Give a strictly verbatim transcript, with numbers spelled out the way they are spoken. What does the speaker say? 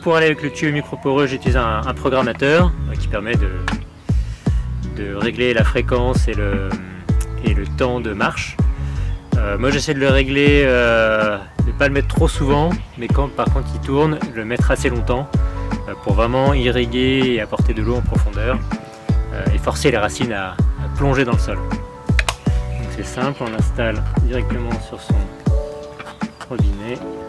pour aller avec le tuyau microporeux, j'utilise un, un programmateur euh, qui permet de, de régler la fréquence et le, et le temps de marche. Euh, moi j'essaie de le régler, euh, de ne pas le mettre trop souvent, mais quand par contre il tourne, le mettre assez longtemps euh, pour vraiment irriguer et apporter de l'eau en profondeur euh, et forcer les racines à, à plonger dans le sol. Donc c'est simple, on l'installe directement sur son robinet.